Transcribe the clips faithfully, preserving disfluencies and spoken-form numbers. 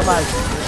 magia.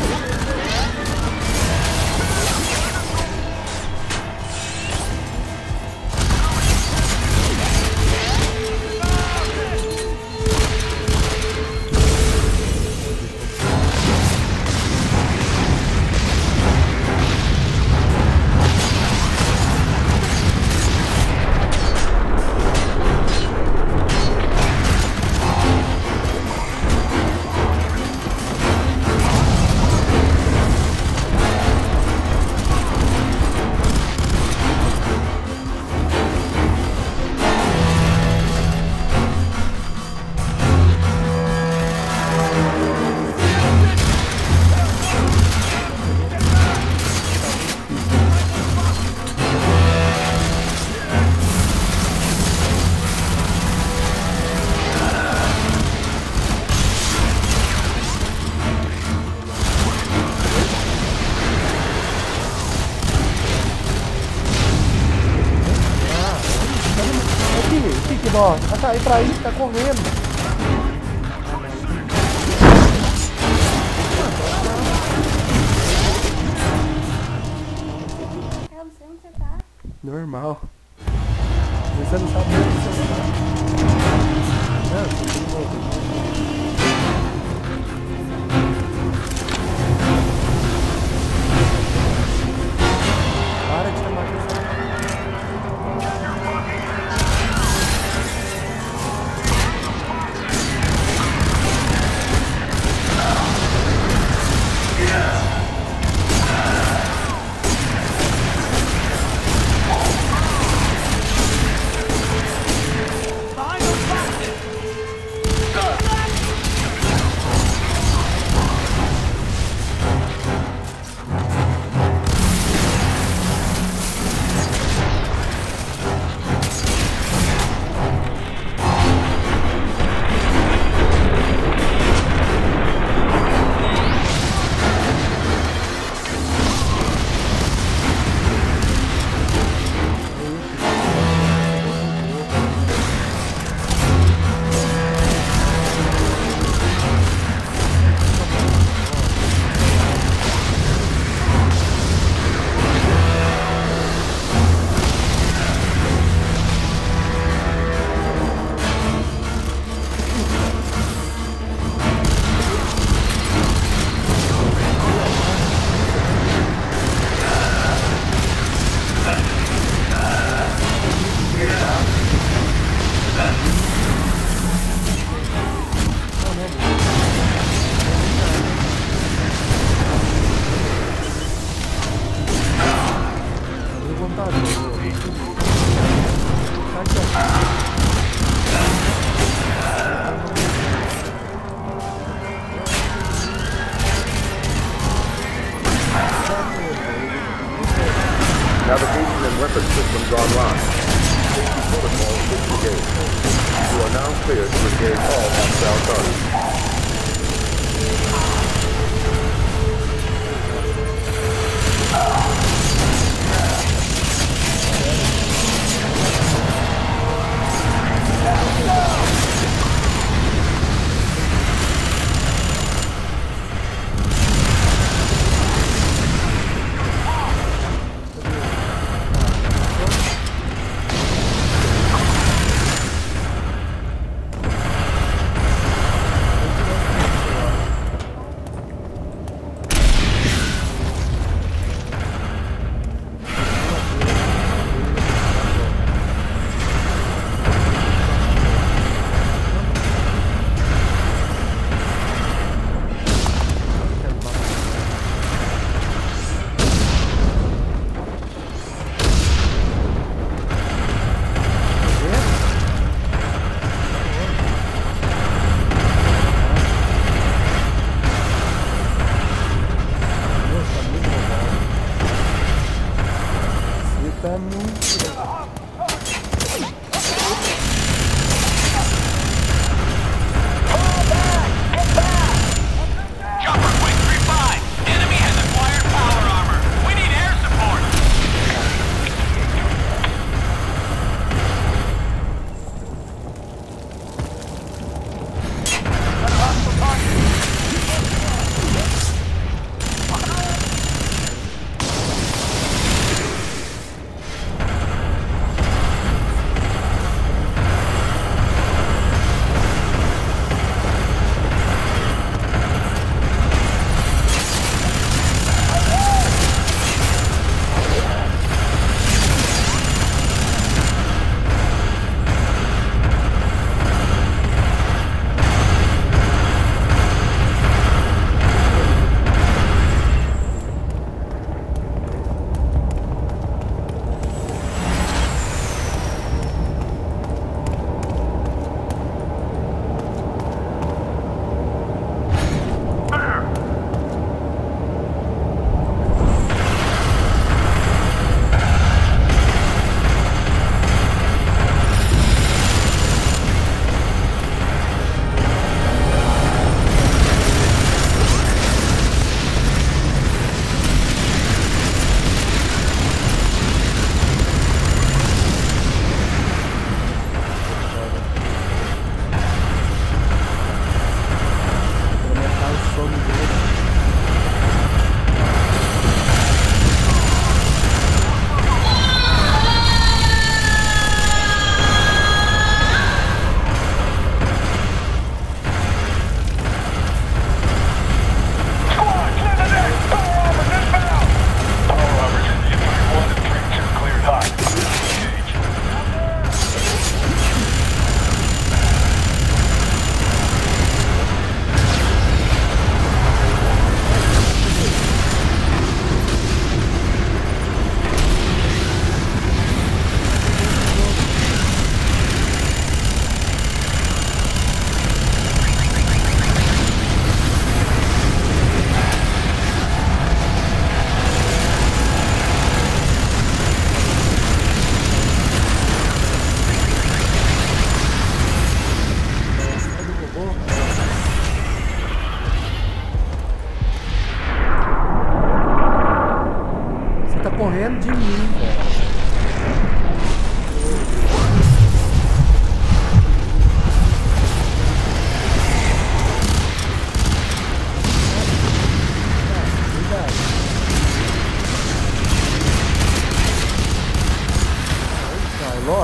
Ó, tá sair pra isso, tá correndo. Eu não sei onde você tá. Normal. Você não sabe onde você tá. Não, você tem que voltar. Para de chamar atenção. Navigation and weapon systems online. Safety protocols disengaged. You are now cleared to engage all hostile targets.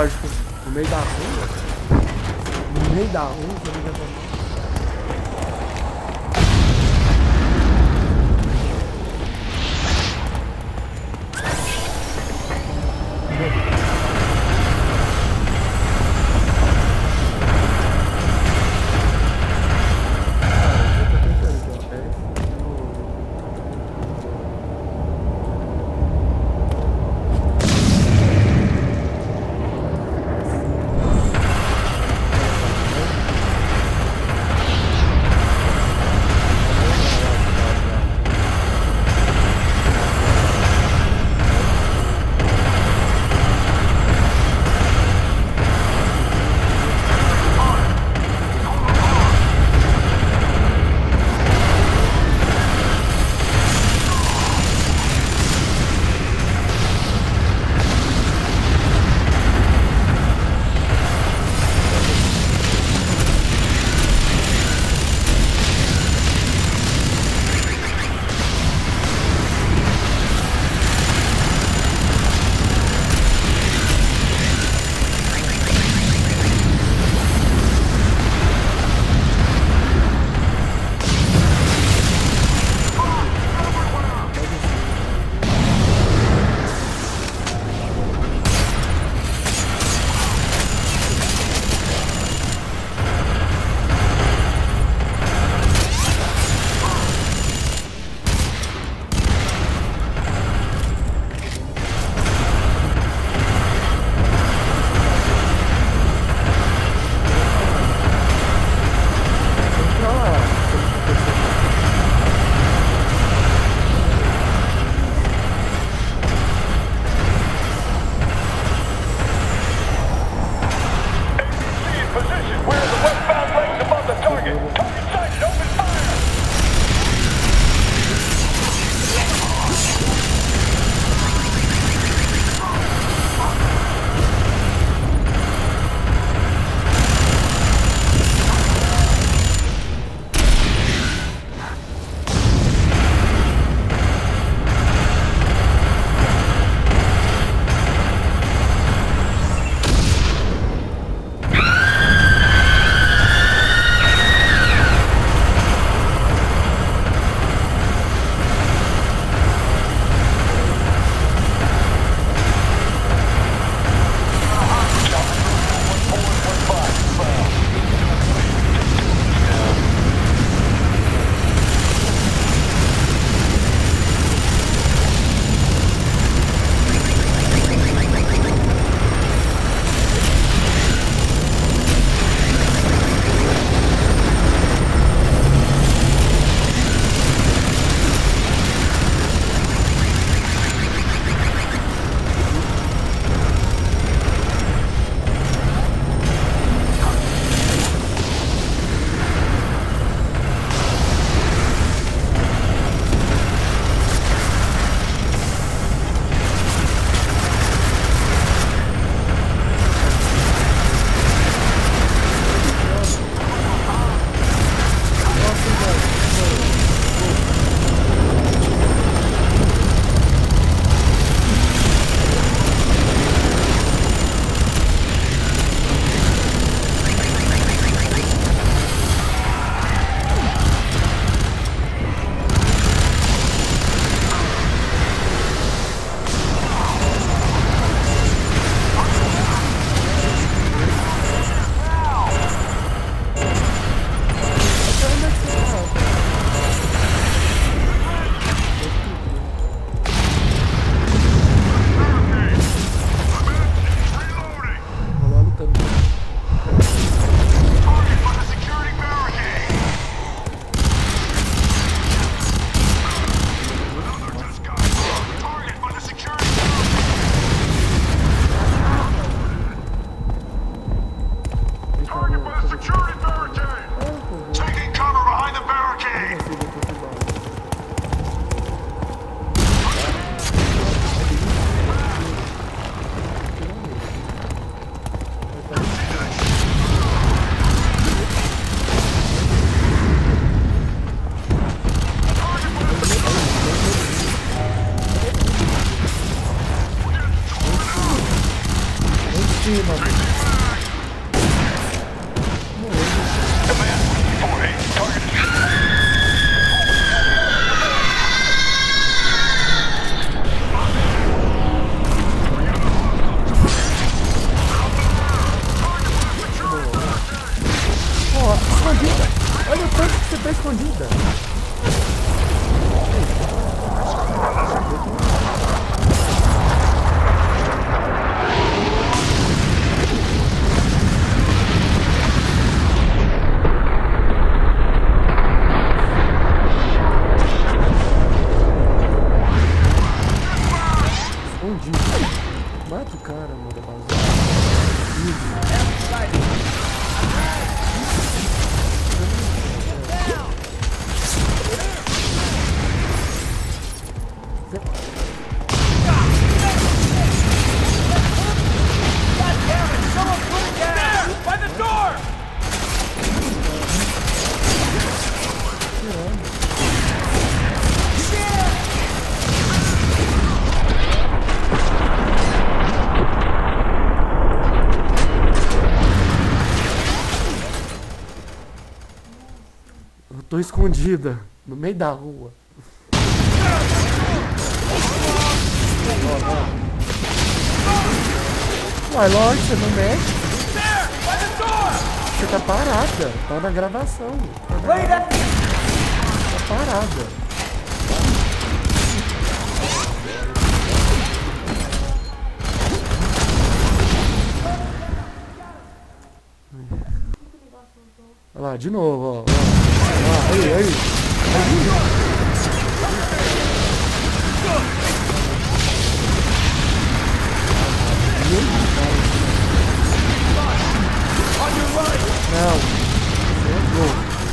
lógico, no meio da rua. No meio da rua, você não quer tomar. Olha o tanto que você tá escondida. Escondido. Mata o cara, mano. Eu tô escondida no meio da rua. Uai, lógico, você não mexe. Você tá parada. Tá na gravação. Tá, na gravação. Tá parada. Olha lá, de novo, ó. Olha lá, aí, aí. aí. Não. Você entrou.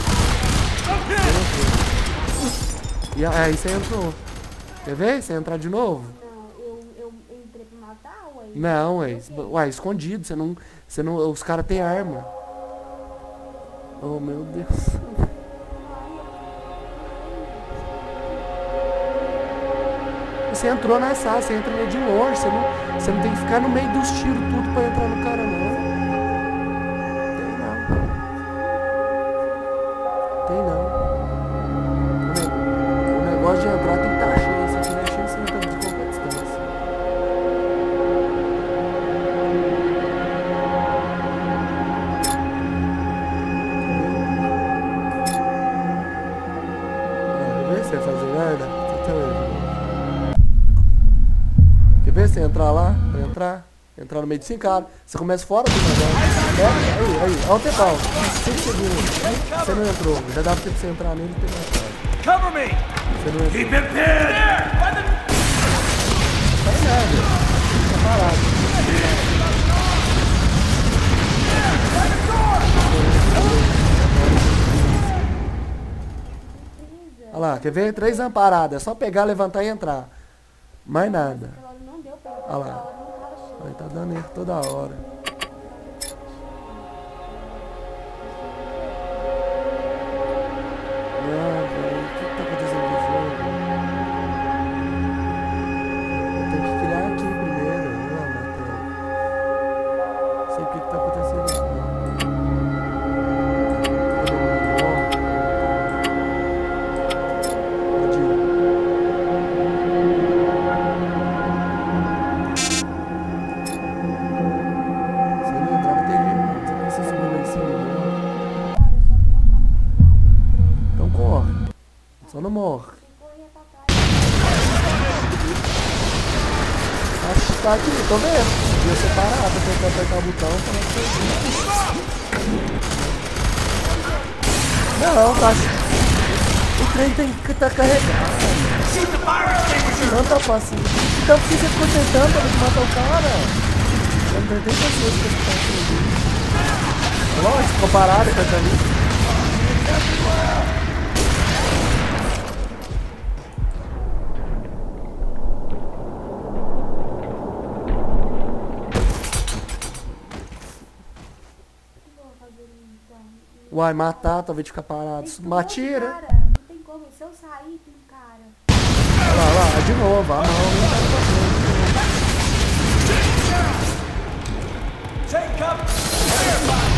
Você entrou. E aí você entrou. Quer ver? Você entrar de novo? Não, eu, eu entrei pra matar, ué. Não, ué. Ué, escondido. Você não, você não, os caras têm arma. Oh, meu Deus. Você entrou na sala, você entra meio de longe. Você não, você não tem que ficar no meio dos tiros tudo pra entrar no cara, não. Tem não. Tem não. O negócio de entrar tem que estar cheio. Se tiver cheio, você entra de qualquer distância. Você vai fazer merda? Quer ver você entrar lá? Pra entrar? Entrar no meio de cinco caras. Você começa fora do negócio. É, aí, aí, olha o tempão. cinco segundos. Você não entrou. Já dá pra você entrar nele e ter matado. Cover me! Você não entrou. Keep it pinned! Não faz nada. Fica parado. Olha lá, quer ver? Três amparadas. É só pegar, levantar e entrar. Mais nada. Não deu pra Olha lá. Aí tá dando erro toda hora. Não, velho. O que que tá acontecendo com o jogo? Eu tenho que criar aqui primeiro. Não, Matheus. Não sei o que que tá acontecendo aqui. Só não morre. Acho que tá aqui, tô vendo. Devia ser parado, tentar apertar o botão pra não Não, tá. O trem tem que estar tá carregado. Não tá fácil. Então por que você ficou tentando pra matar o cara? Eu não tenho nem pessoas que estão aqui. Lógico, ficou parado com essa lista. Uai, matar, talvez ficar parado. Matira. Cara, não tem como. Se eu sair, tem cara. Olha lá, olha lá, de novo. Ah, não, não tá fazendo. Take cover! Fire!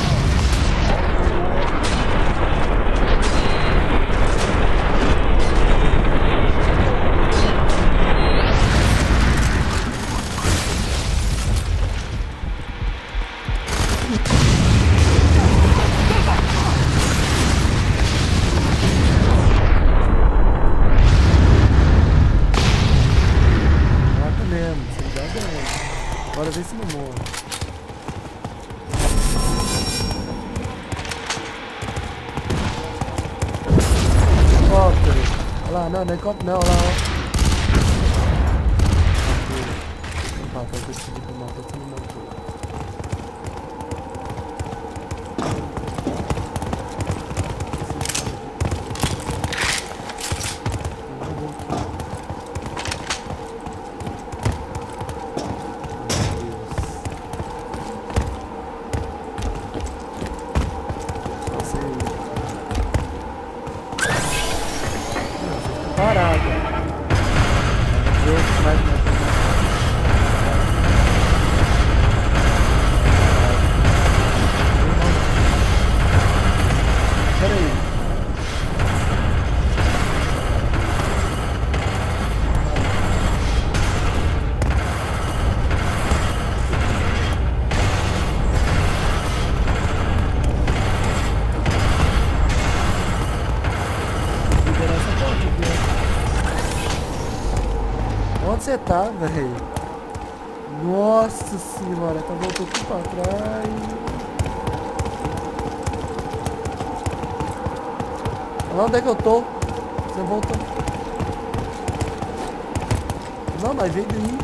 Bora ver se não morre. Helicóptero. Olha lá, não, não é helicóptero não, olha lá, ó. Matou, eu consegui pra matar, você não matou. Parado. Deus, mais uma coisa. Pera aí. Onde você tá, velho? Nossa senhora, tá voltando tudo pra trás. Olha lá onde é que eu tô. Você voltou. Não, mas veio daí.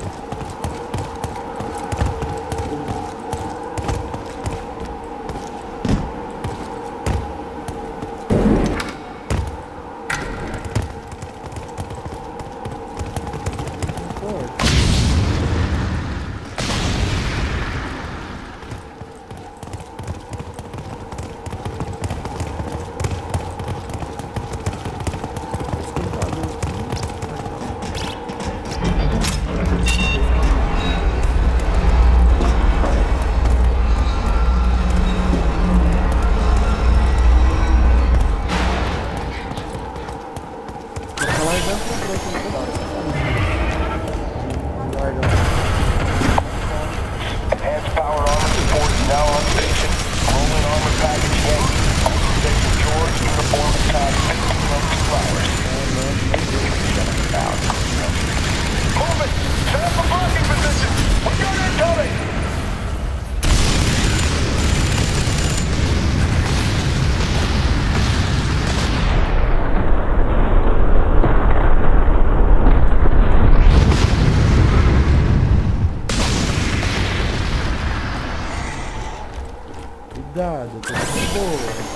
Enhanced power armor support is now on station. Rolling armor package ready. Stay secured. Uniform time fifteen months flowers. Move it! Set up a blocking position! We got incoming! Cuidado, eu tô de boa.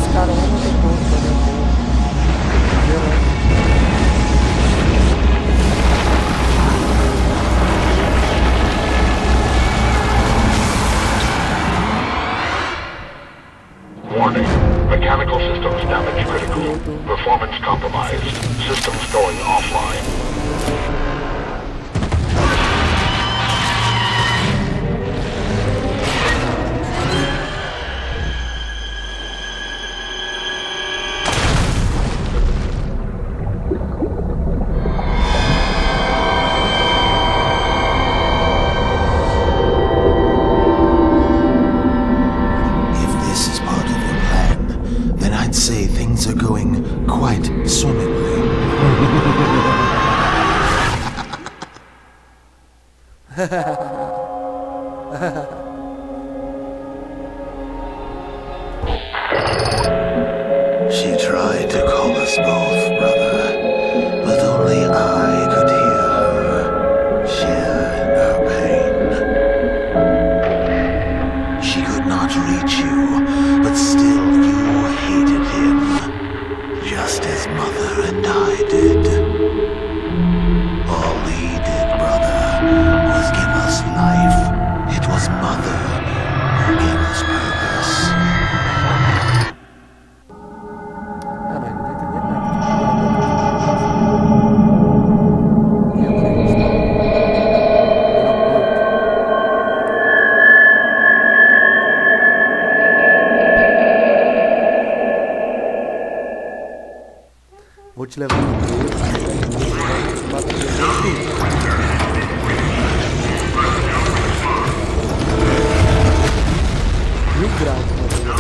caras lá no depois, tá vendo? Gelando. Warning. Mechanical systems damage critical. Performance compromised. Systems going offline. Are going quite swimmingly. She tried to call us both, brother, but only I could hear her, share in her pain. She could not reach you, but still you hated him. Just as Mother and I did. All he did, brother, was give us life. It was Mother who gave us purpose. Ah, mas não tá entendendo nada. E agora a gente tá no aeroporto. Vou te levar no meio. Mata ele. Mil graus, mata ele.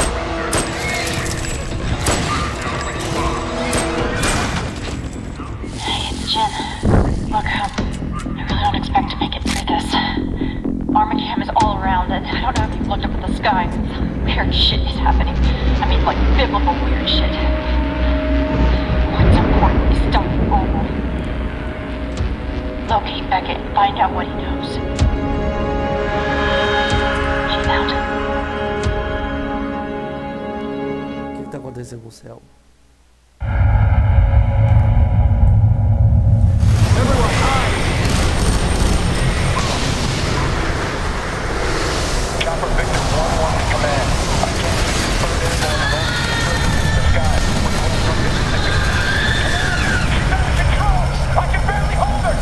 Hey, it's Jen. Look, um, I really don't expect to make it through this. Armacam is all around, and I don't know if you've looked up at the sky. Some weird shit is happening. I mean, like, biblical weird shit. What's important is stop over. Locate Beckett and find out what he knows. She's out. O que está acontecendo com o céu? Chopper Victor one one to command. I can't see you further than the lone in the sky. What do you want from Mississippi? She's out of control! I can barely hold her!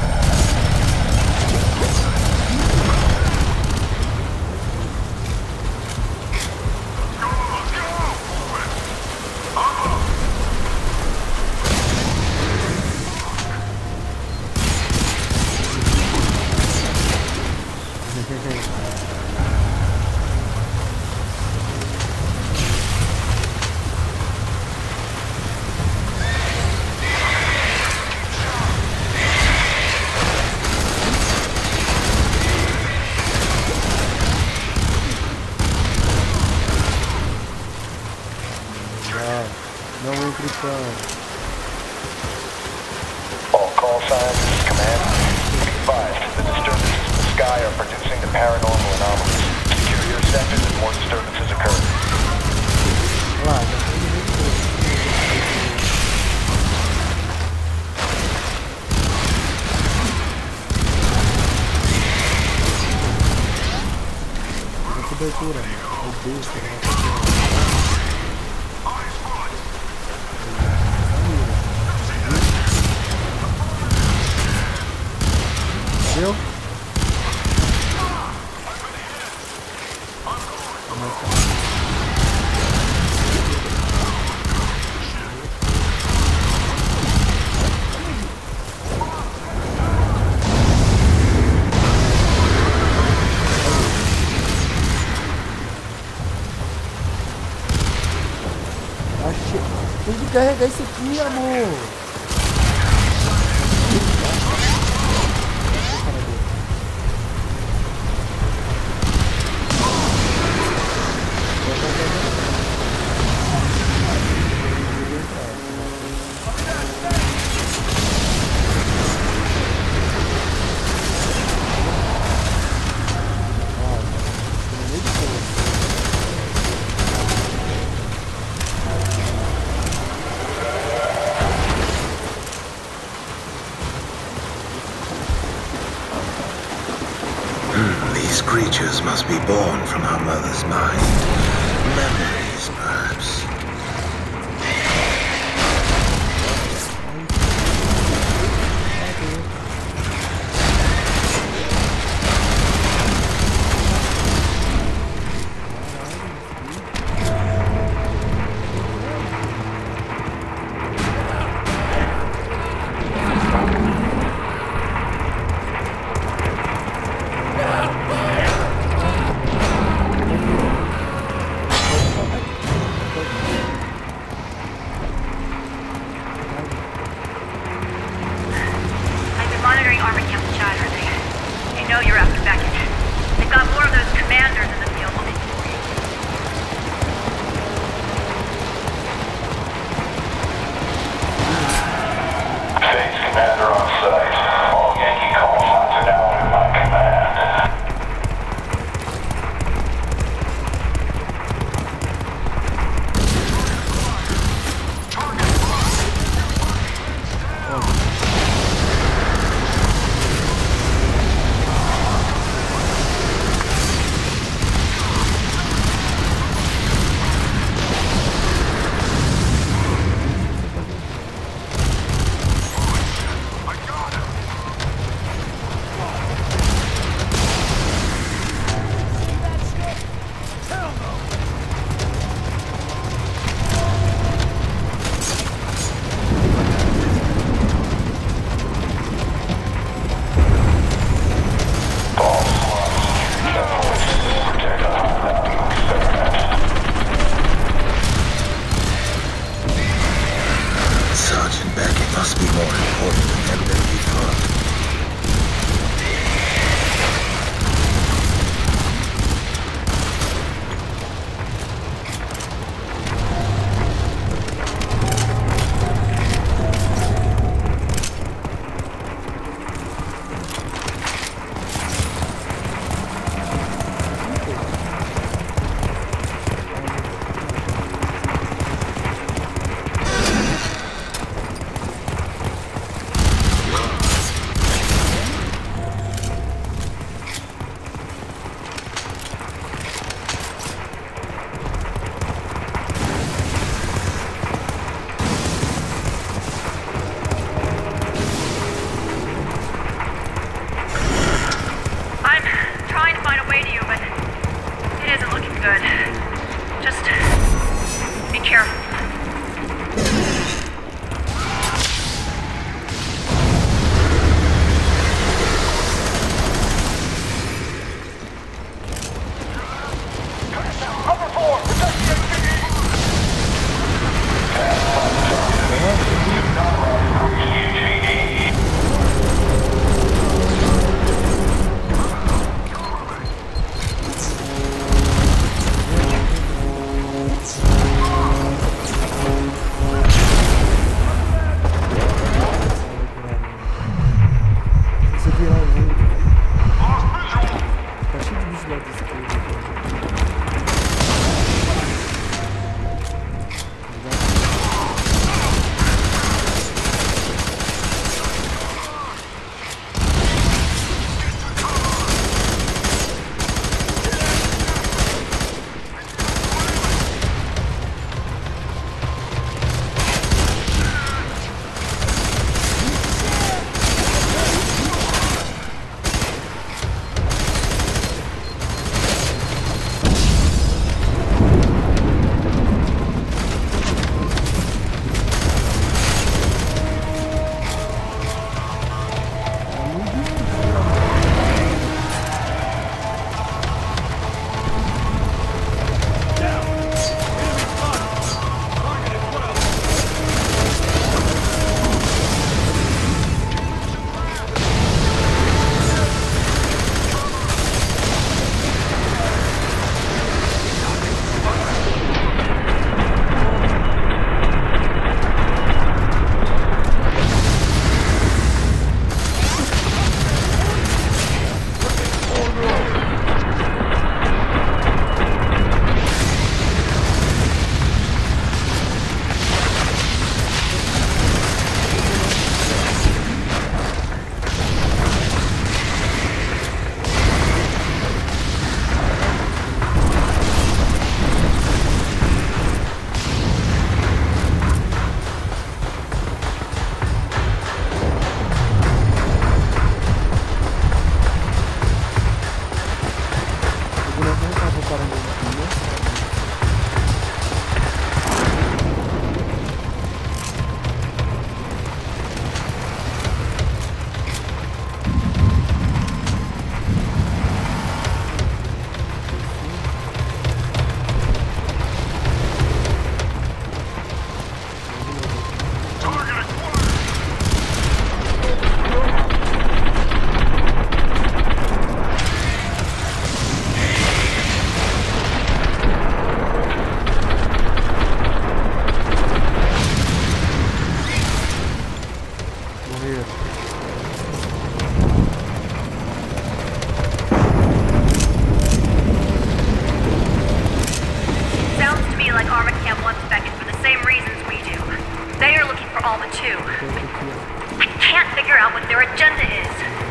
Não entre pano. All call signs, this is command. Be advised, the disturbances in the sky are producing the paranormal anomalies. Secure your sectors if more disturbances occur. Lá, já foi no meio todo. A cobertura, o besta, né? Viu? Achei. Tem que carregar isso aqui, amor. be born from our mother's mind. Memories, perhaps. figure out what their agenda is.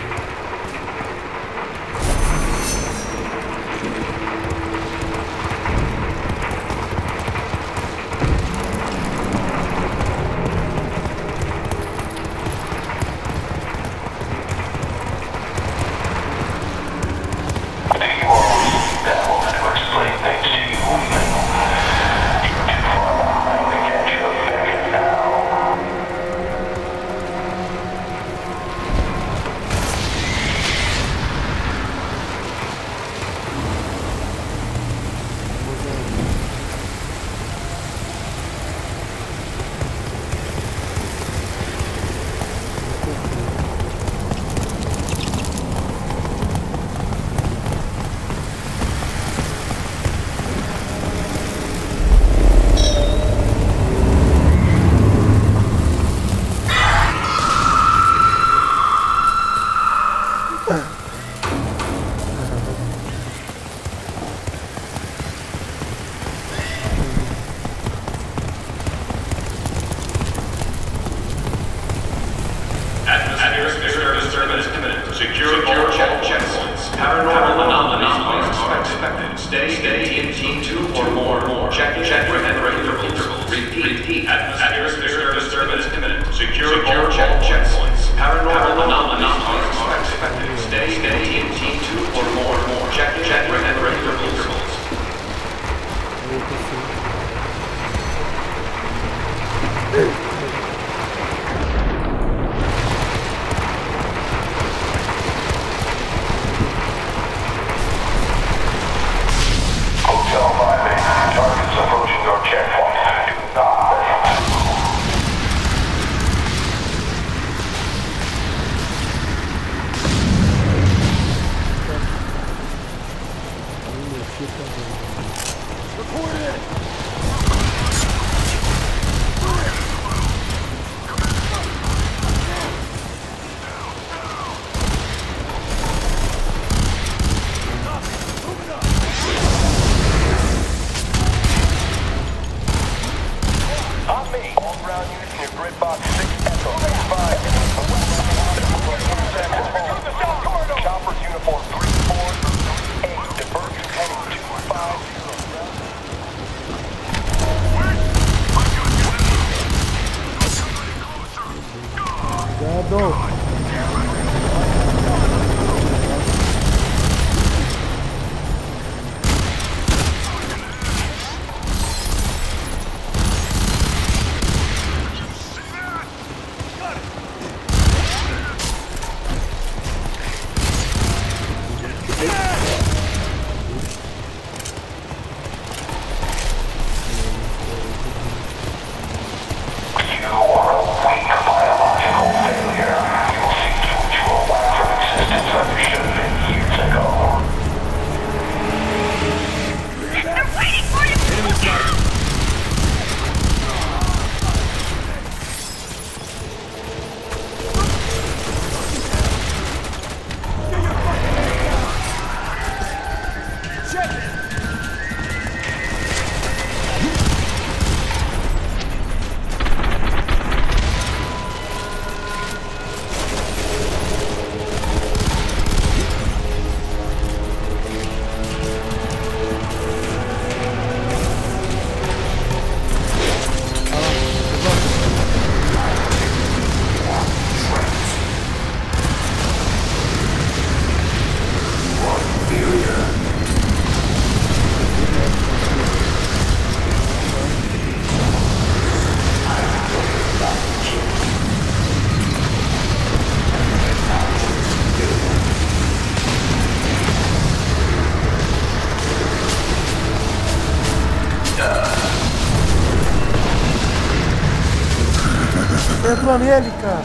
Entrou nele, cara.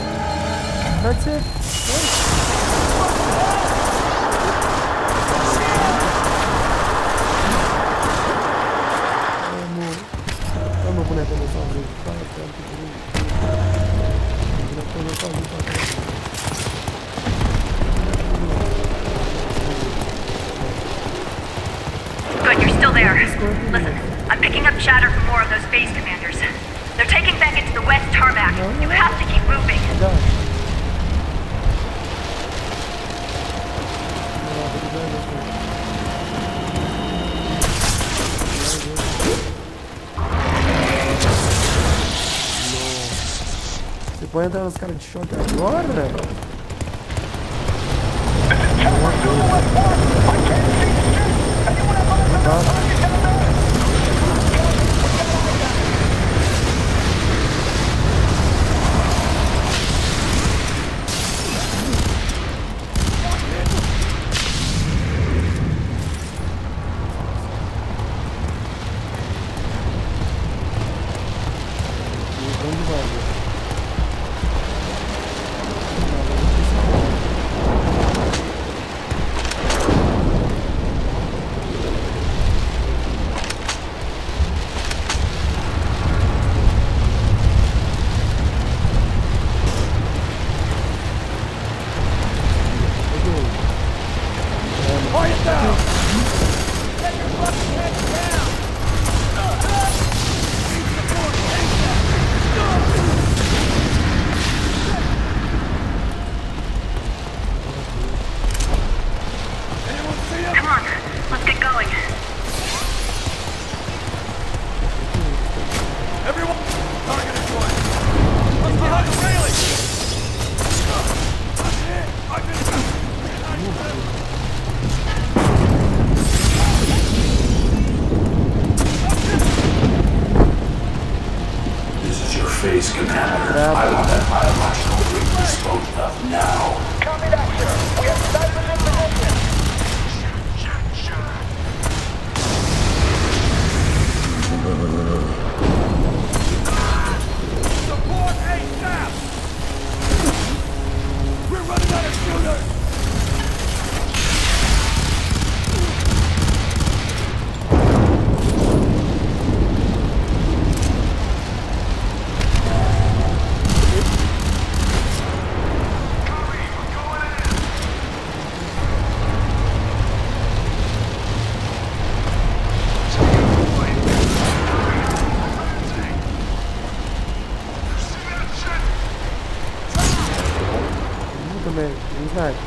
Vai ser. Vamos. Vamos, boneca do salve. Vai, tanto boneca do salve. Good, you're still there. Listen, I'm picking up chatter from more of those base commanders. They're taking back into the west tarmac. You have to keep moving. Você pode entrar nos caras de choque agora? Face contaminator. I want that biological ring disposed of now. Copy that, sir. We have snipers in position. Support ASAP! We're running out of shooters! Também, um sniper.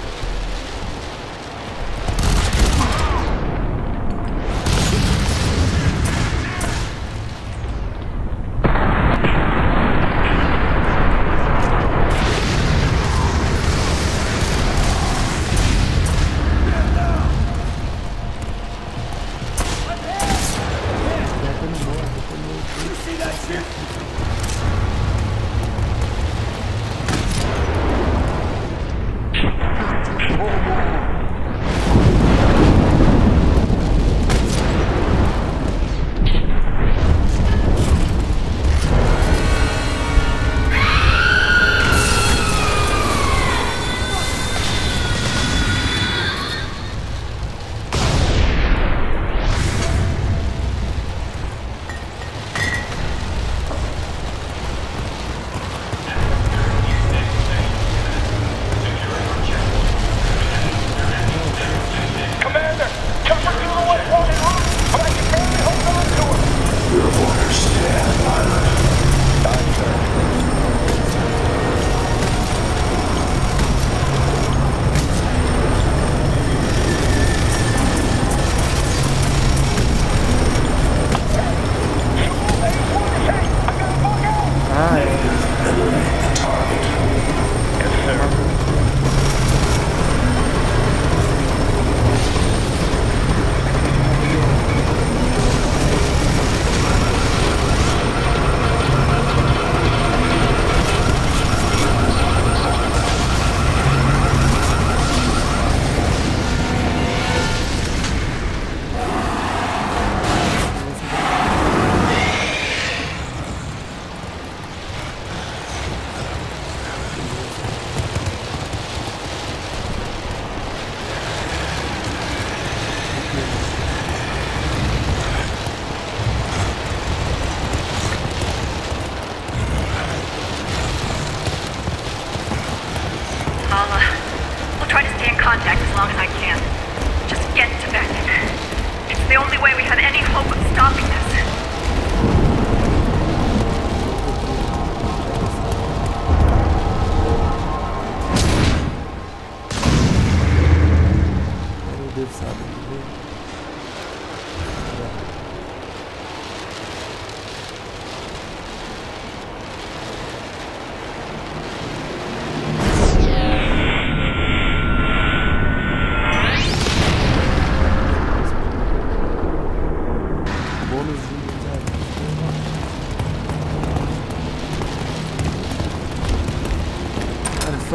contact as long as I can. Just get to Vector. It's the only way we have any hope of stopping this.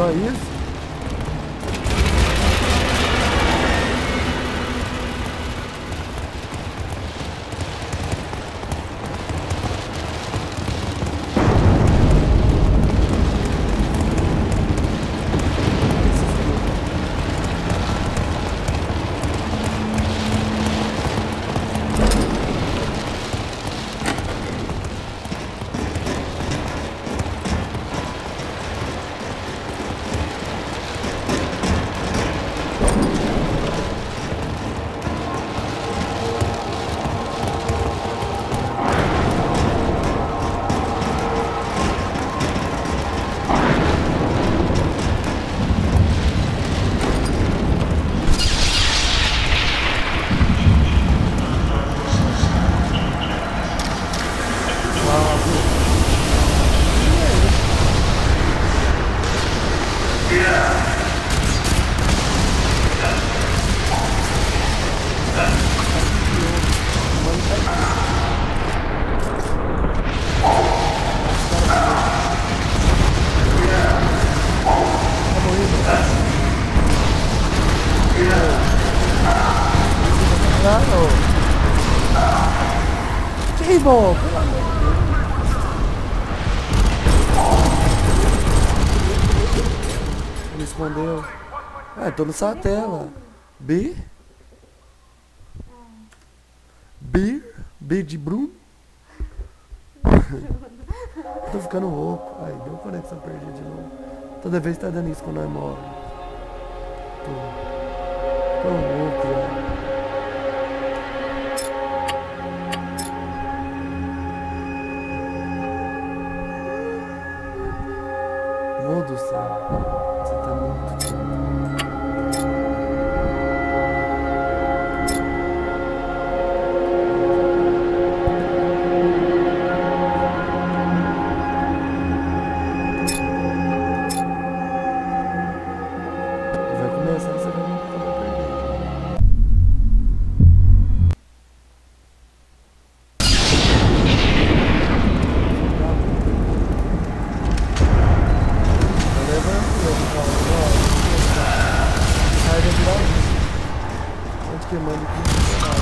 Só isso? Bom, pelo amor de Deus. Ele escondeu. Ah, eu tô no Satela. B? B? B de Bruno? Tô ficando louco. Aí, deu conexão perdida de novo. Toda vez tá dando isso quando nós morremos. Tô, tô louco, velho. Meu Deus do céu, você tá muito... Vai começar, você vai perder. Queimando aqui.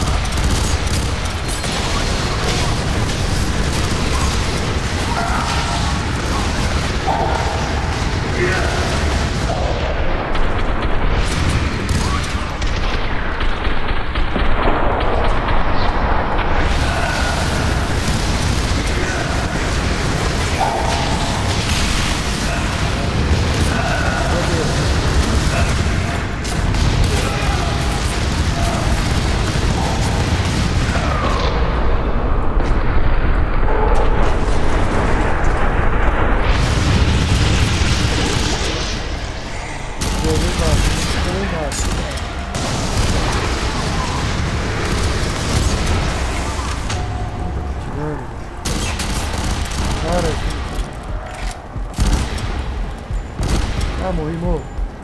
Ah, morri, morro.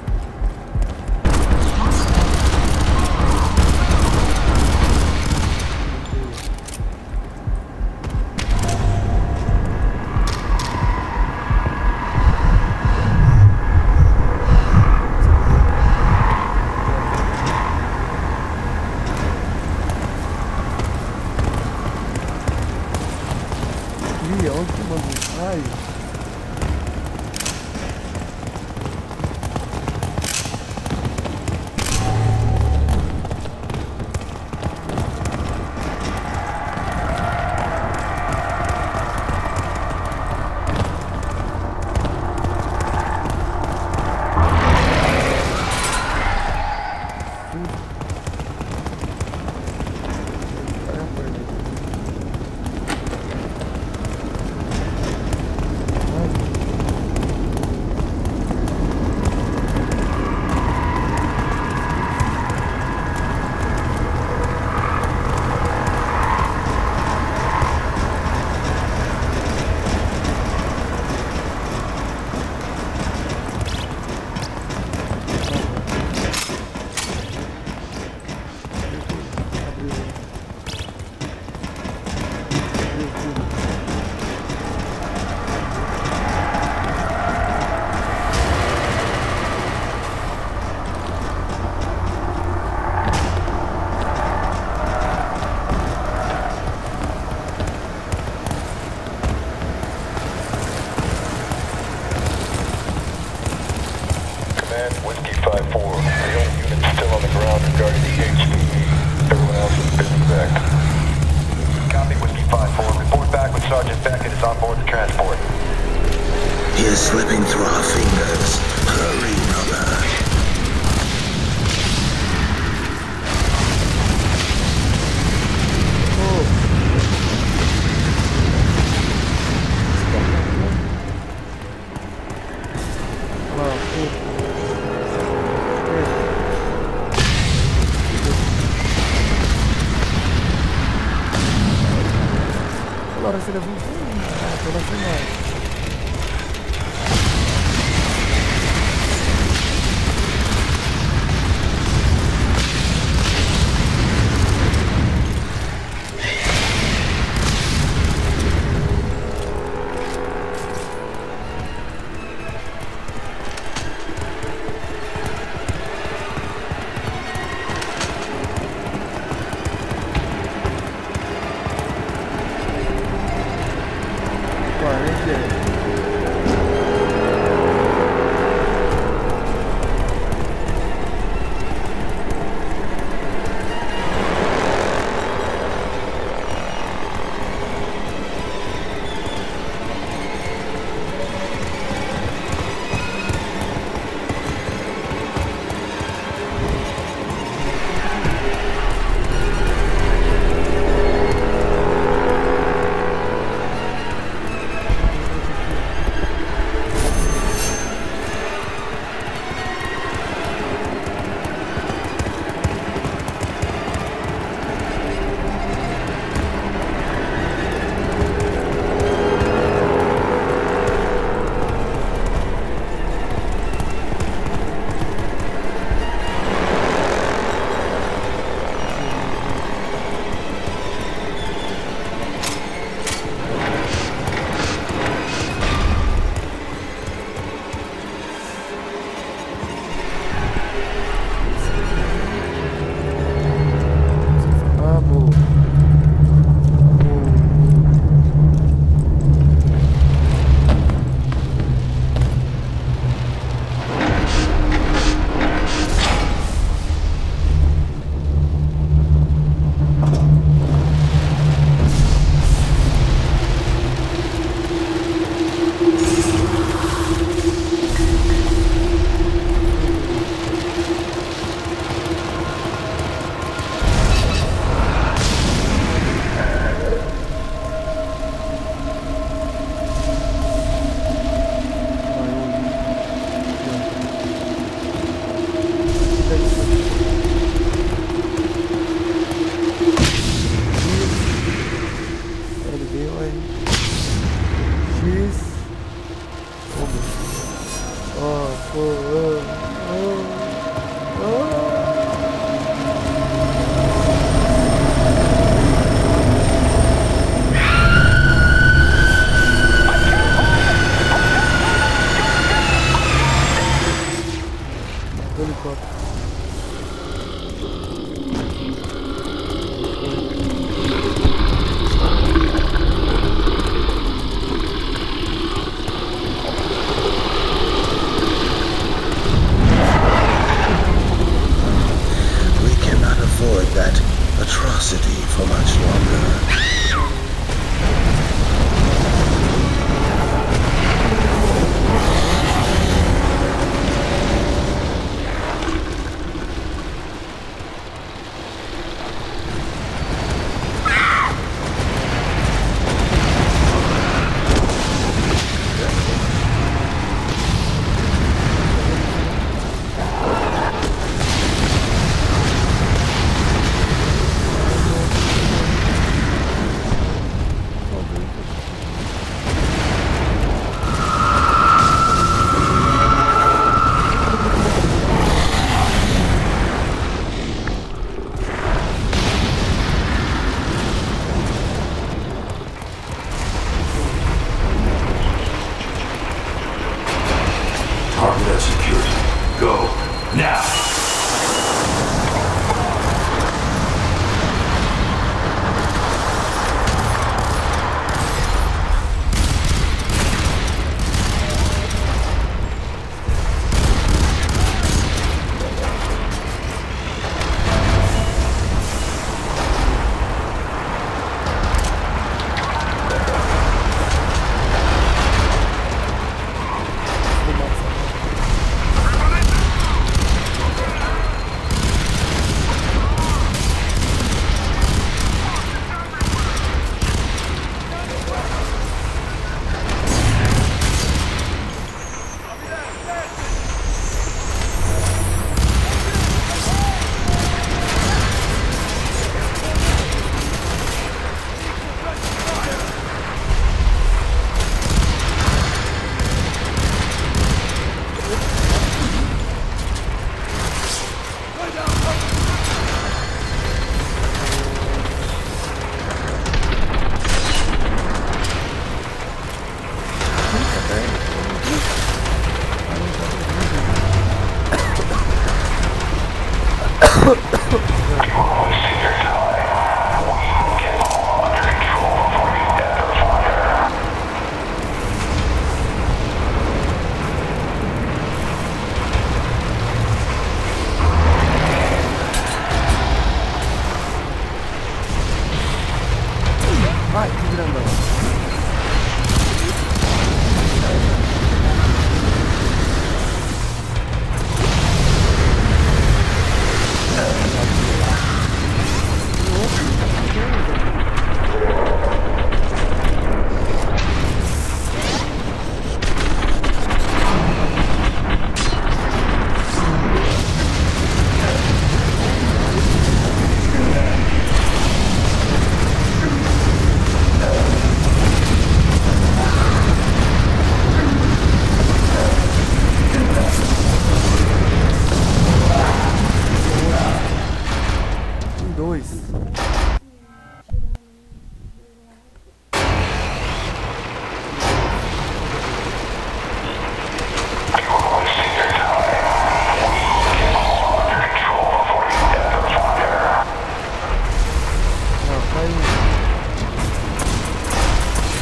Ih, onde que mandou? Ai. Sergeant Beckett is on board the transport. He is slipping through our fingers. Hurry, brother. Agora seria vinte e um. Ah, toda final.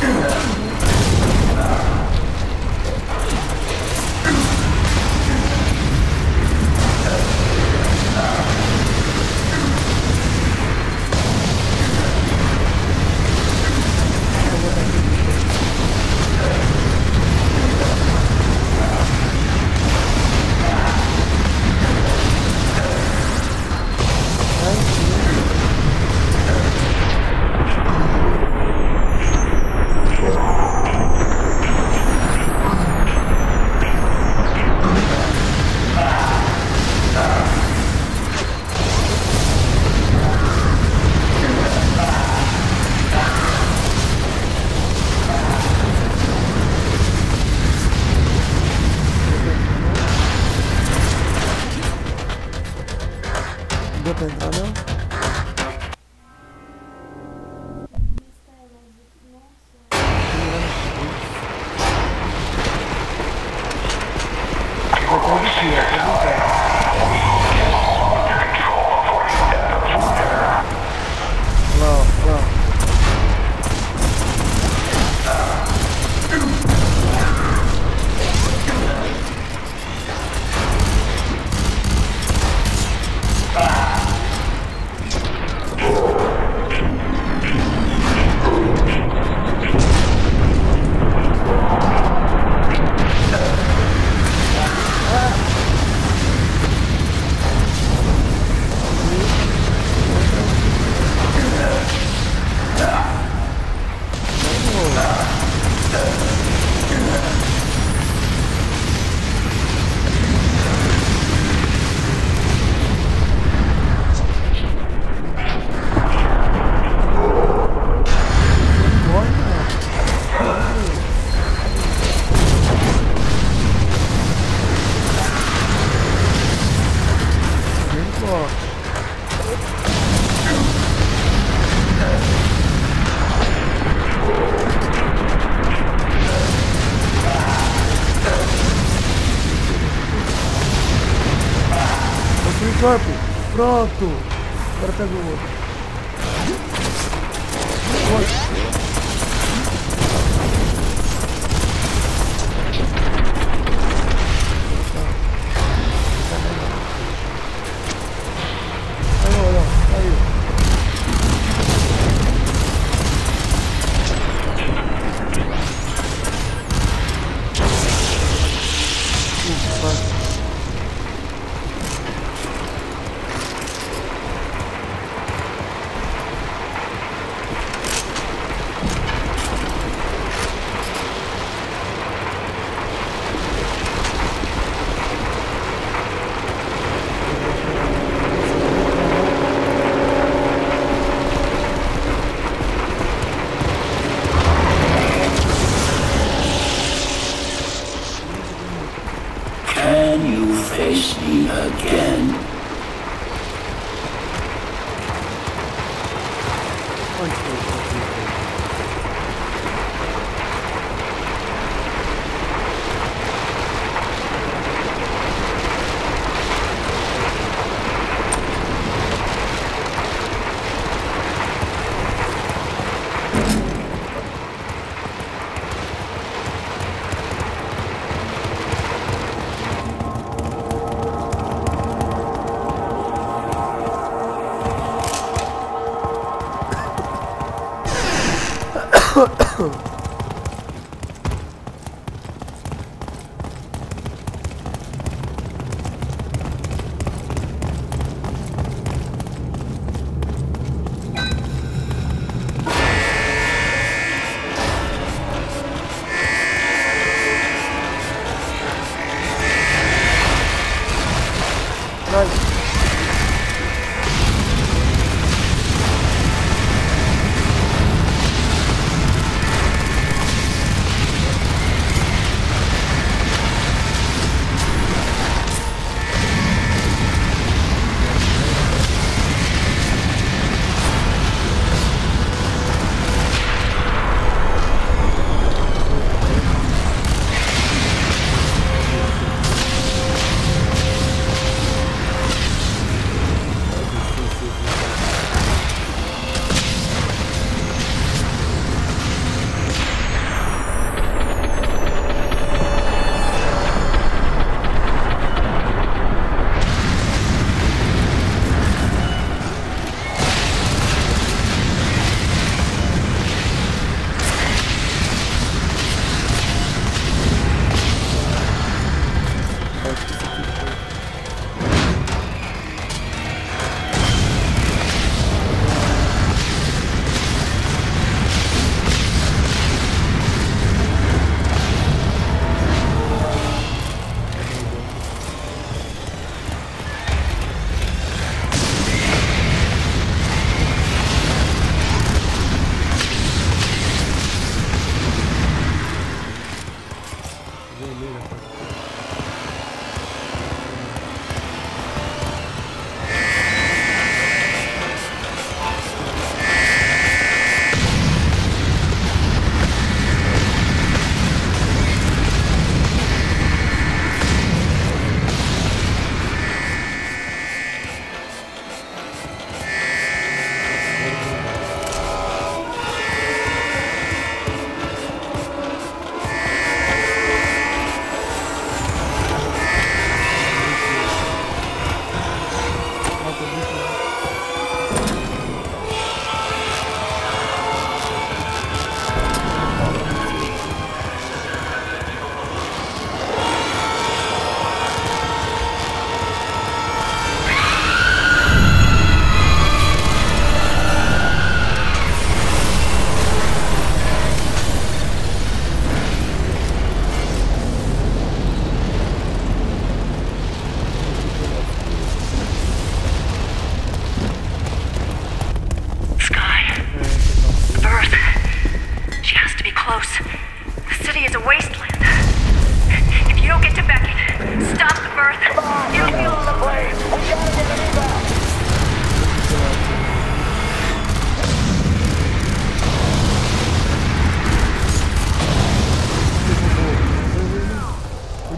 Deu pra entrar não? Vai atrás daqui, ó, atrás daqui. Lá, ó, lá. Corpo, pronto. Agora pega o outro. Olha, olha, saiu. Ufa. Can you face me again?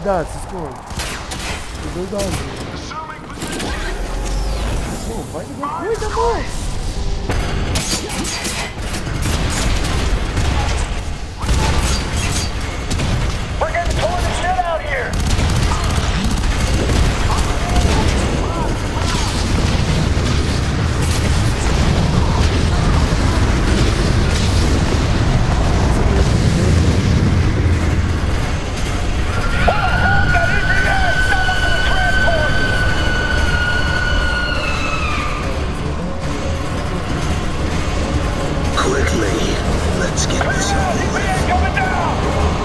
Cuidado, se esconde. Tem dois dados. Pô, vai alguma coisa, amor. We're getting torn to shit out here! Let's get this over with. Coming down!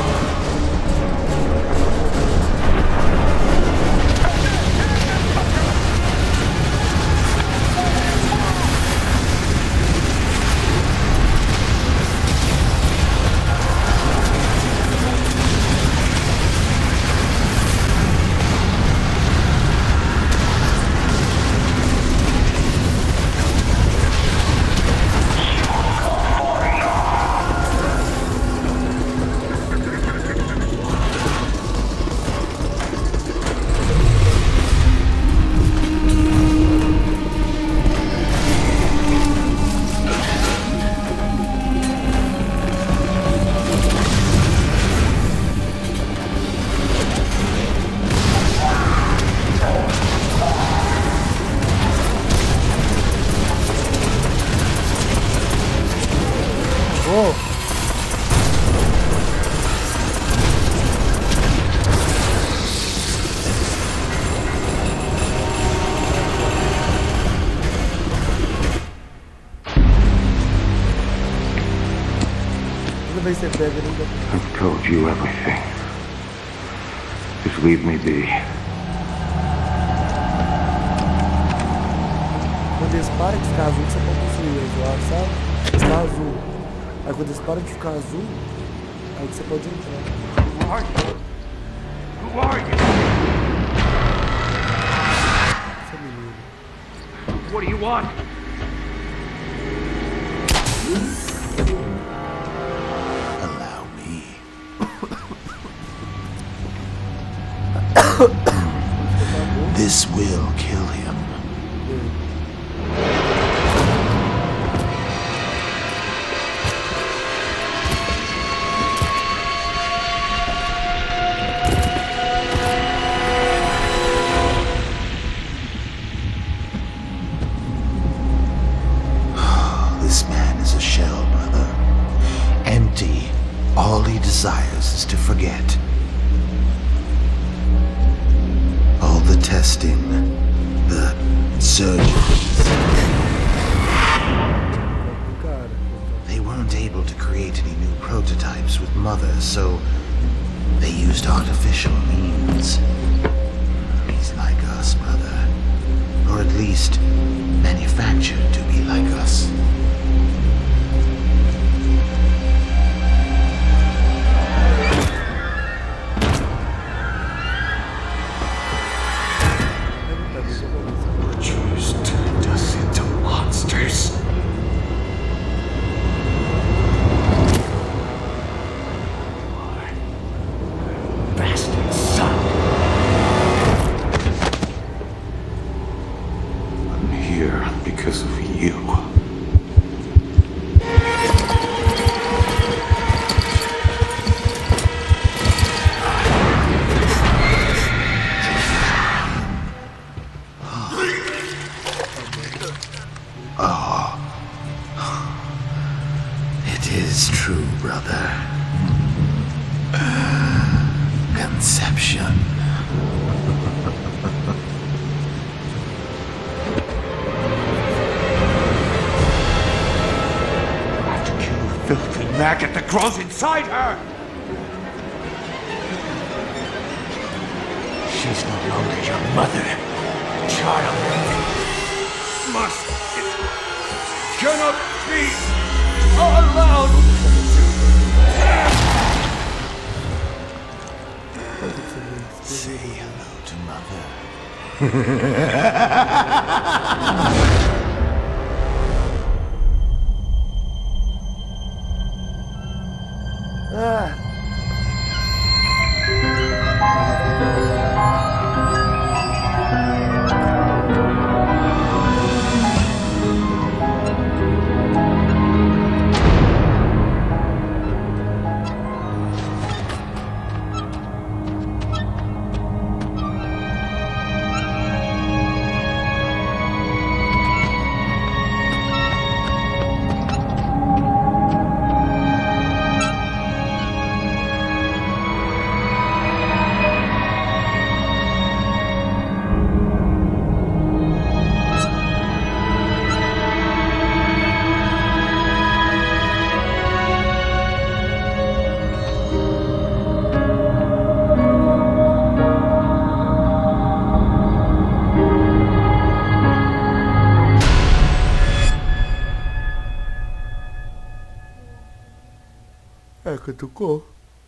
I've told you everything. Just leave me be. Quando eles param de ficar azul, você pode construir eles lá, sabe? Está azul. Aí quando eles param de ficar azul, aí você pode entrar. Who are you? Who are you? Essa menina. What do you want? Allow me. This will kill him. This man is a shell, brother. Empty. All he desires is to forget. All the testing, the surgeries. They weren't able to create any new prototypes with Mother, so they used artificial means. He's like us, brother. Or at least manufactured to be like us. Jews turned us into monsters. My bastard son. I'm here because of you. It is true, brother. Conception. I have to kill the filthy maggot that grows inside her! She's no longer your mother, child. Must. It cannot be allowed. Say hello to Mother. Ah! É, cutucou.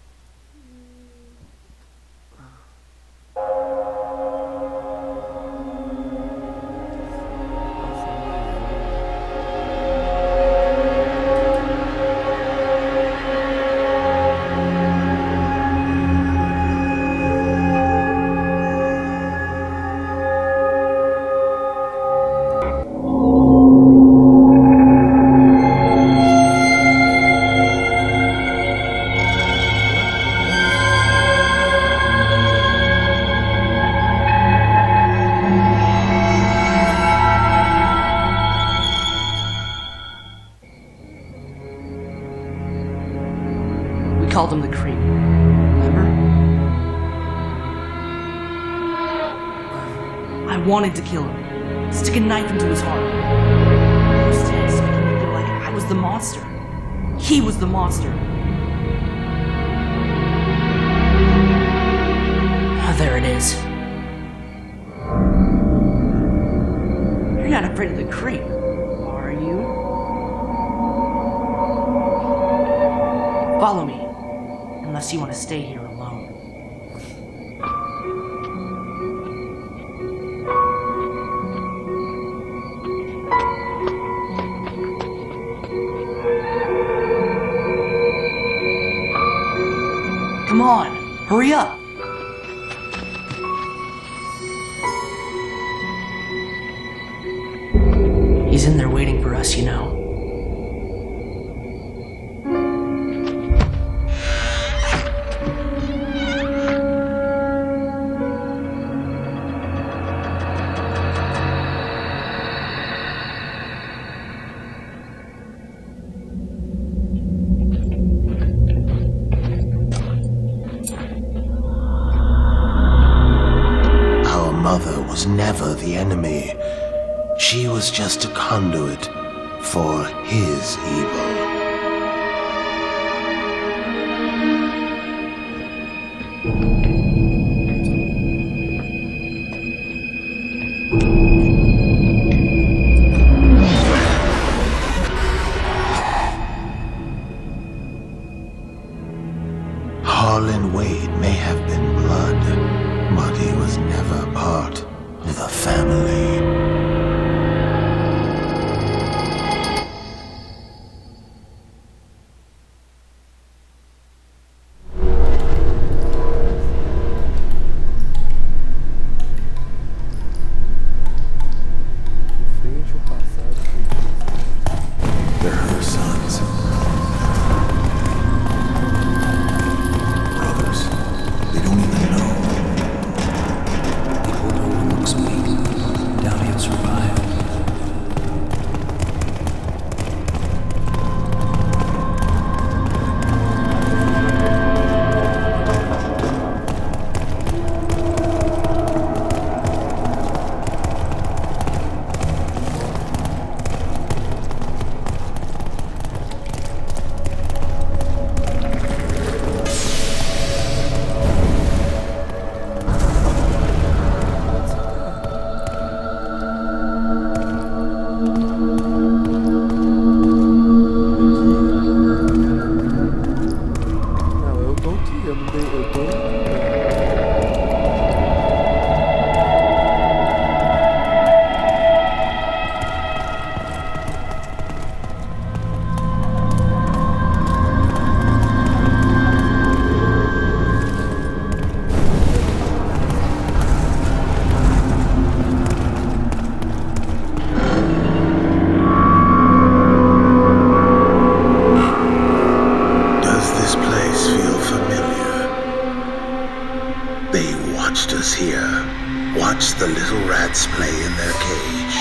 Called him the Creep. Remember? I wanted to kill him. Stick a knife into his heart. Instead, it's making me feel like I was the monster. He was the monster. Ah, there it is. You're not afraid of the Creep, are you? Follow me. Unless you want to stay here alone. Come on, hurry up! He's in there waiting for us, you know. Was never the enemy. She was just a conduit for his evil. Harlan Wade may have been blood, but he was never part of the family. They're her sons. Brothers. They don't even know. The older one looks weak. Doubt he'll survive. is here. Watch the little rats play in their cage.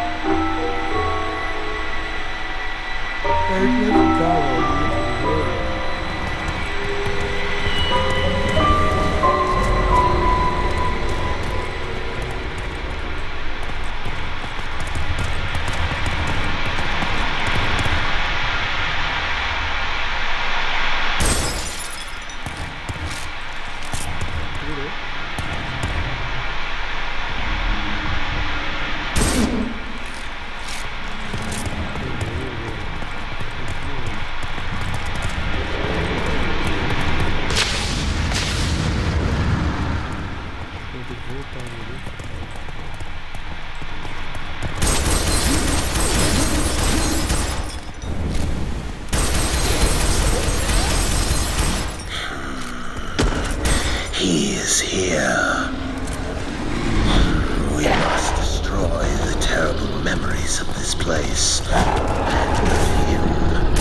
He is here. We must destroy the terrible memories of this place and of him.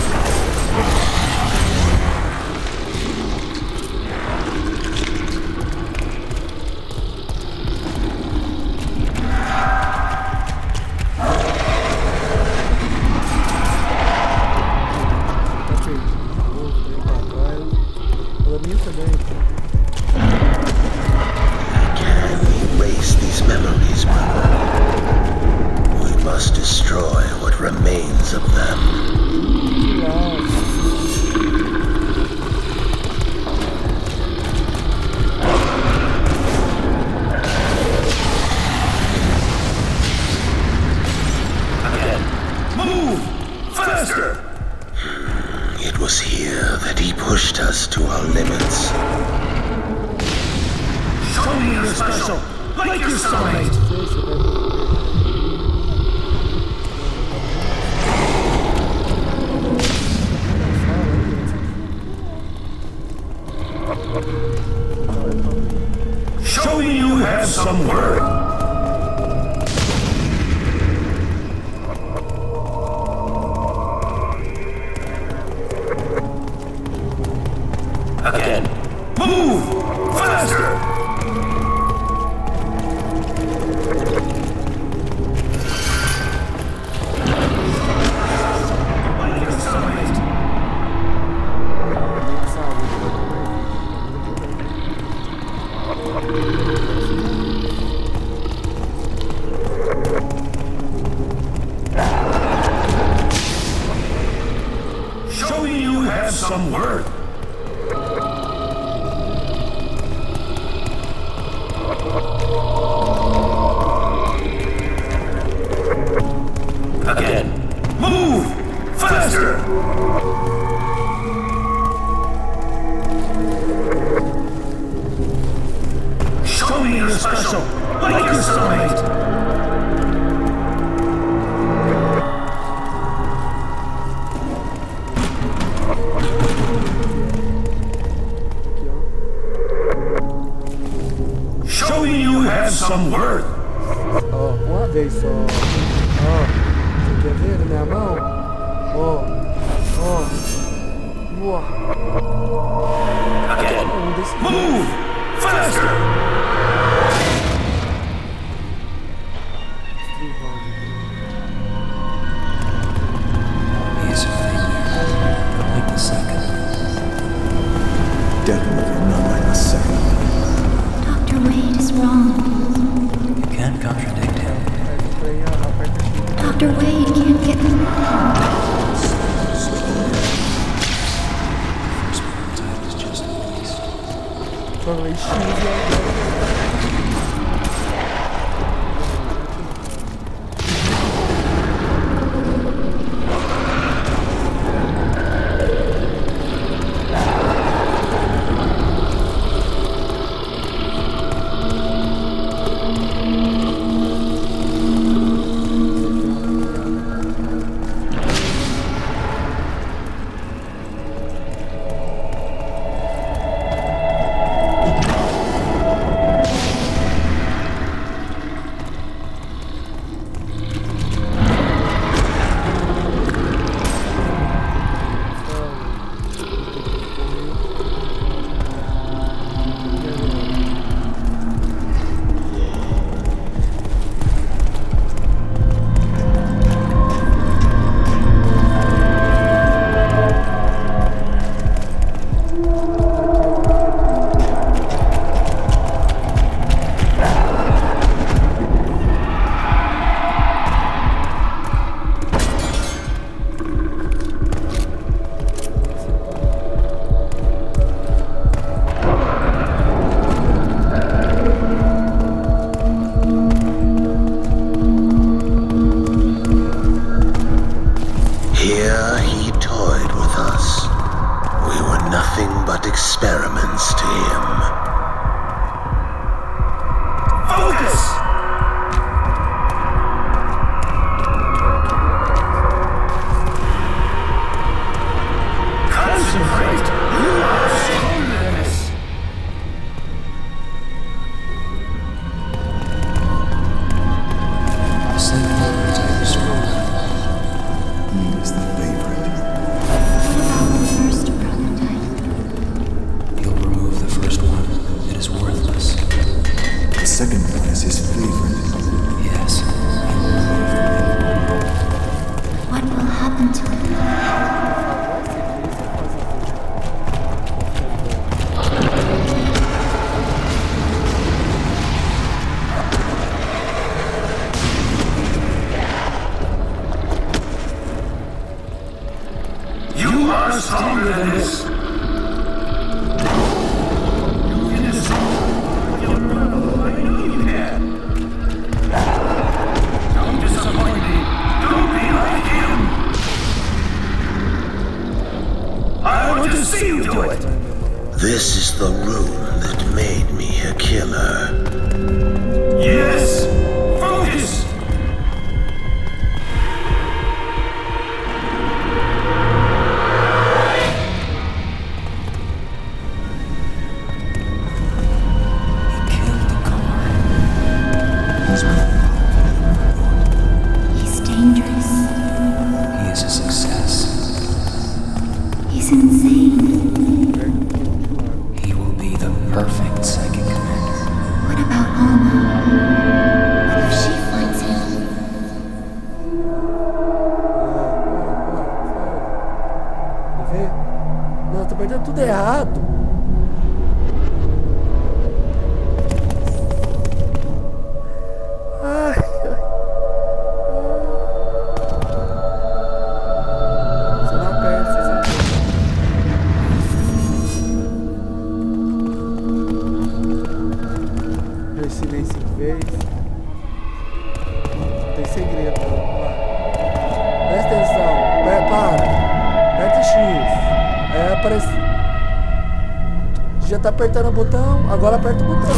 It was here that he pushed us to our limits. Show me your special, like your soulmate! Show me you have some word! Again. Move! Faster! Show me you have some word! Again. Move! Faster! Show me your special, like your soulmate! Show me you have some worth! Ó, uma vez só. Ó, você quer ver na minha mão? Ó, ó. Uau. Again. Move! Faster! He's a failure. Like the second. Definitely not like the second. Doctor Wade is wrong. You can't contradict him. Doctor Wade can't get me. First prototype is just a waste. Falei X agora. but experiments to him. Focus! Concentrate! You are stronger than this! The second prototype is stronger. He is the favorite. What about the first prototype? You'll remove the first one. It is worthless. The second one is his favorite. Yes. What will happen to him? You are stronger than this! You can dissolve your love. I know you can. Don't disappoint me. Don't be like him. I want to see you do it. This is the room that made me a killer. Yes! Focus! He's dangerous. He is a success. He's insane. He will be the perfect psychic commander. What about Alma? What if she finds him? Quer ver? Não, tô perdendo tudo errado. Ai, ai. Você não aperta, você não aperta. Meu silêncio fez. Tem segredo. Presta atenção. Prepara. Aperta X. Aí aparece. Já tá apertando o botão. Agora aperta o botão.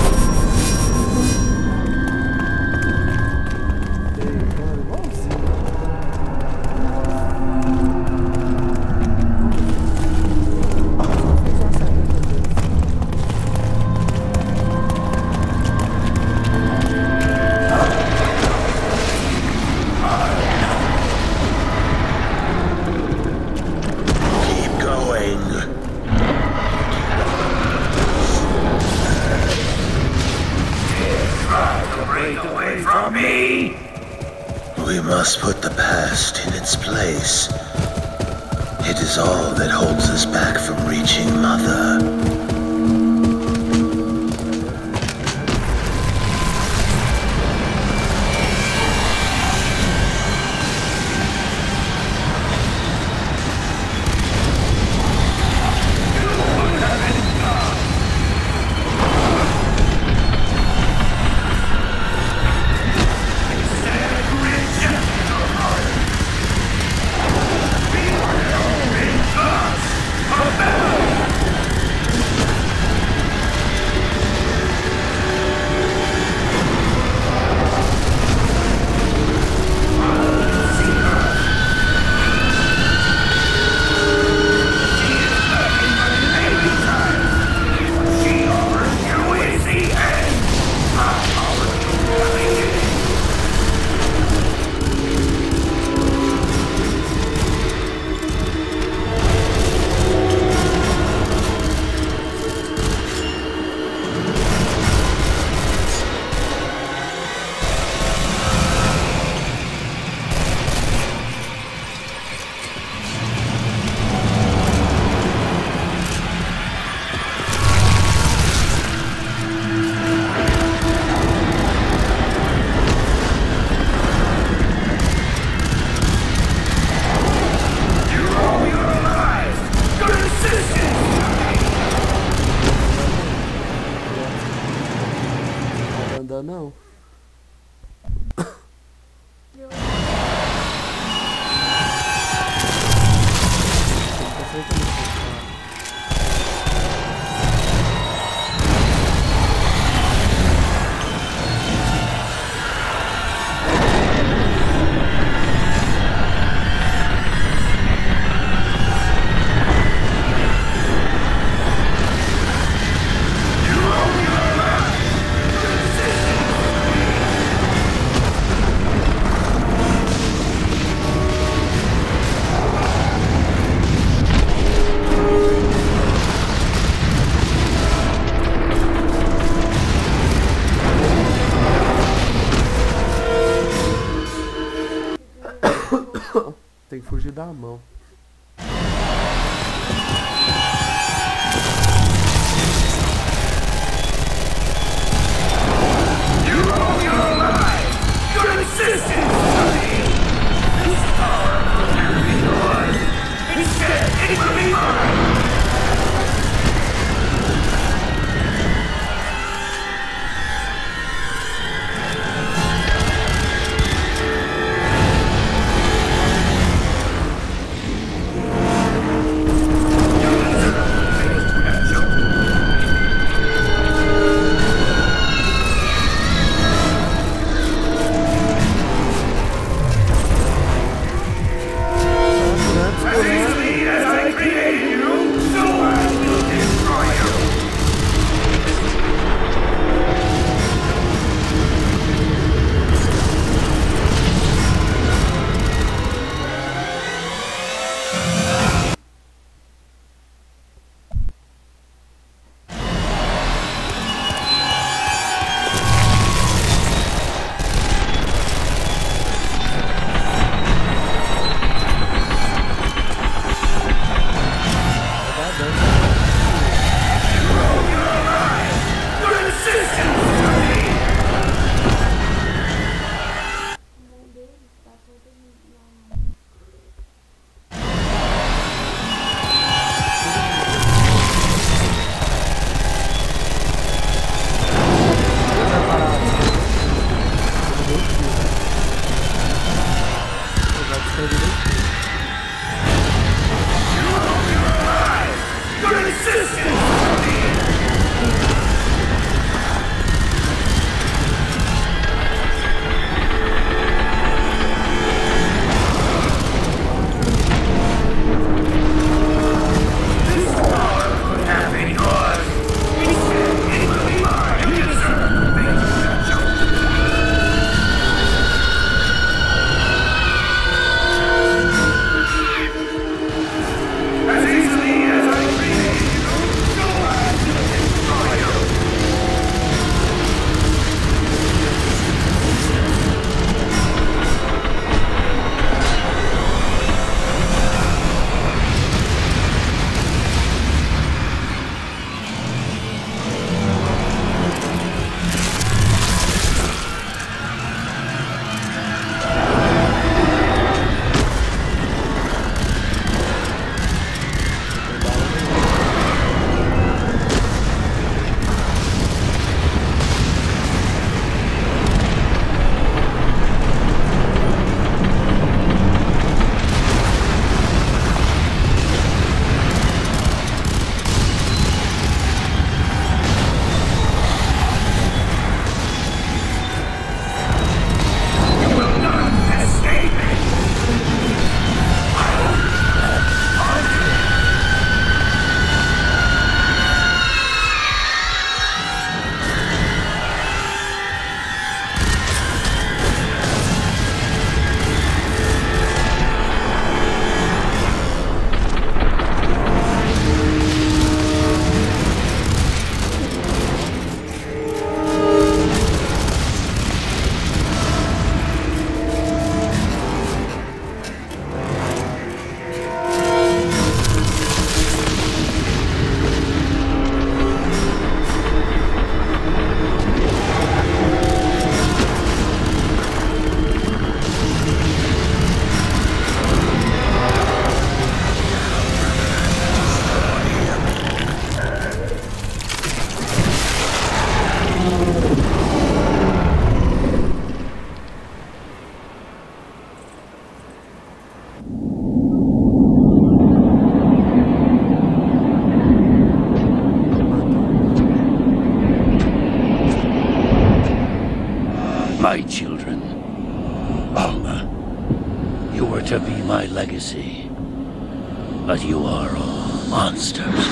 Keep going. Break away from me! We must put the past in its place. It is all that holds us back from reaching Mother. Ainda não. da mão. You owe your life, your existence to me. This power will be yours. Instead, it will be mine. My children. Alma, you were to be my legacy, but you are all monsters.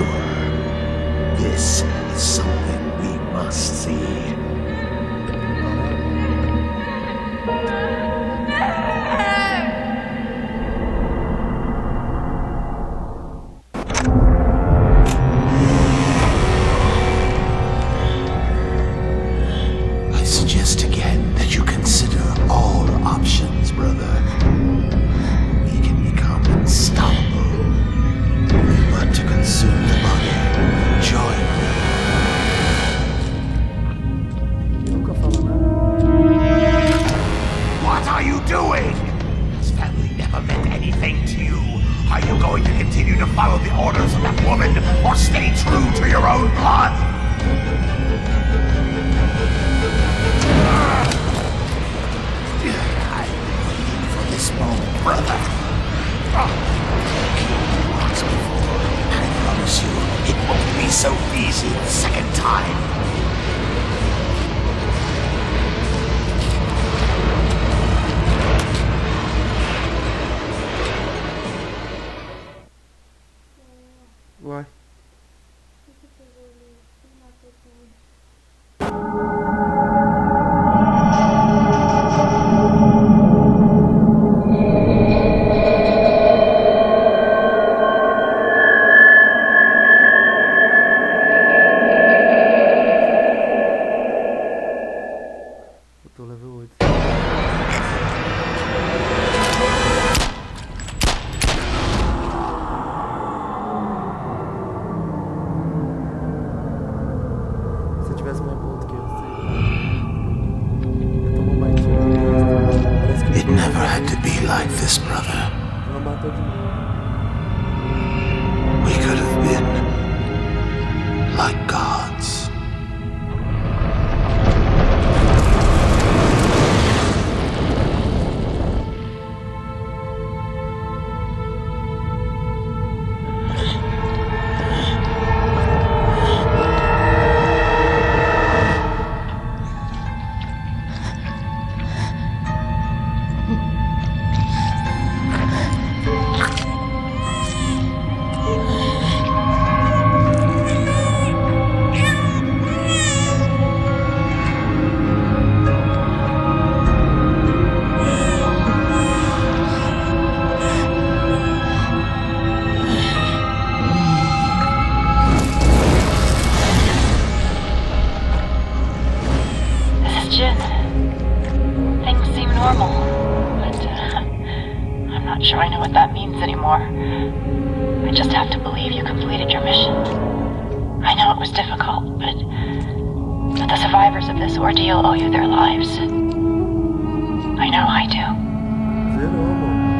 sure. This is something we must see. I suggest again that you consider all options, brother. We can become unstoppable. Only but to consume the body. Join me. What are you doing? Has family never meant anything to you? Are you going to continue to follow the orders of that woman, or stay true to your own blood? I've been waiting for this moment, brother. Once before, I promise you, it won't be so easy the second time. Why? Eu tô level oito. Se eu tivesse mais ponto que eu sei. Eu tomo mais tiro. Parece que It never had to be like this, brother. ela matou de novo. We could have been like gods. Jin. Things seem normal, but uh, I'm not sure I know what that means anymore. I just have to believe you completed your mission. I know it was difficult, but, but the survivors of this ordeal owe you their lives. I know I do.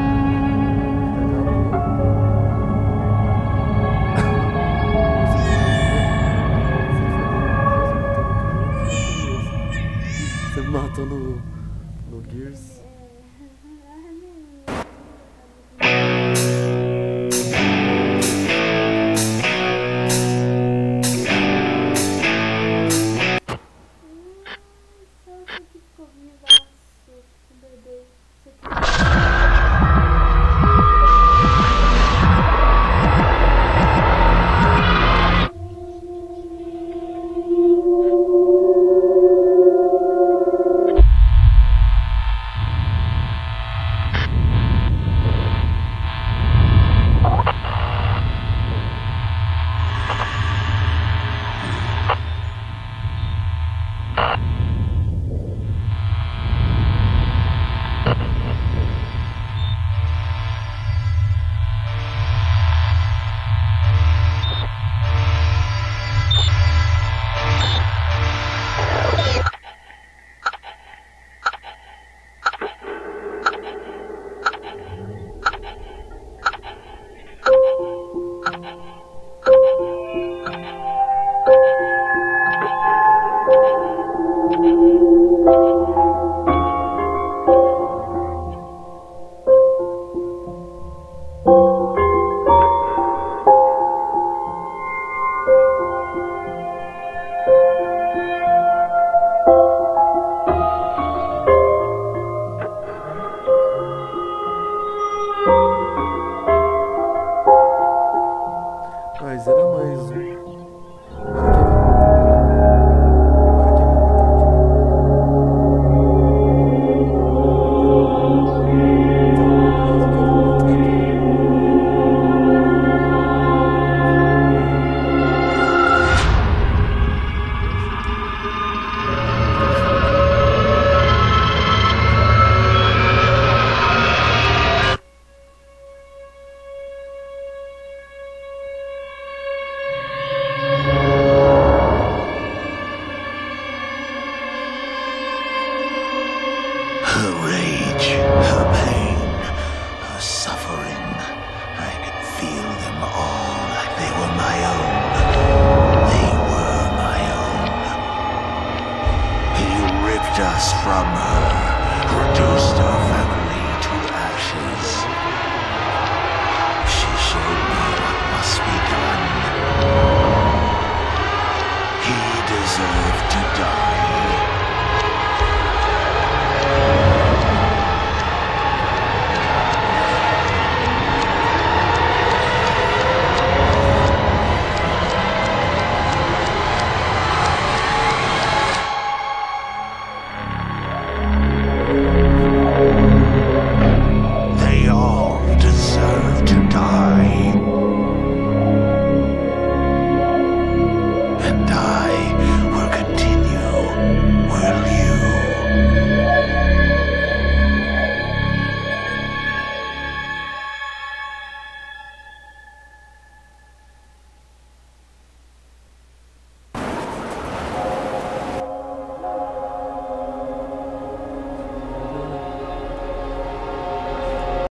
Você me matou no, no Gears. isso.